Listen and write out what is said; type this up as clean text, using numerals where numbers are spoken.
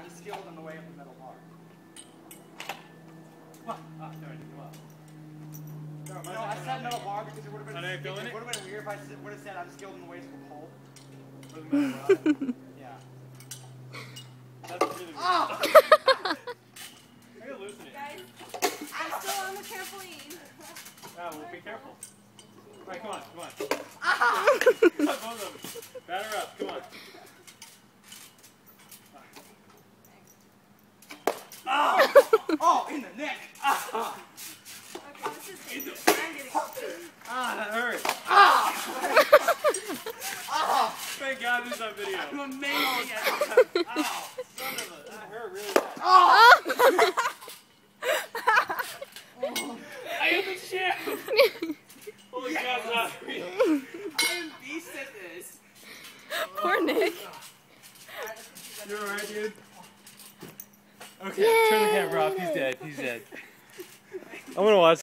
I'm skilled in the way of the metal bar. Come on. Sorry, come on. No, I said metal bar because it would have been, weird if I would have said I'm skilled in the ways of a pole. Yeah. That's really weird. Oh! I gotta loosen it. Guys, I'm still on the trampoline. Yeah, well, be careful. Alright, come on. Ah! Both of them. Batter up, come on. Oh! Oh, in the neck! Ah! Okay, this is dangerous. I'm getting That hurt. Ah! Ah! Thank God this is on video. I'm amazing at it. Ow! Son of a... That hurt really bad. Oh! I am the champ! Holy God, not me. I am beast at this. Poor Nick. You alright, dude? Okay, turn the camera off. He's dead. I'm gonna watch.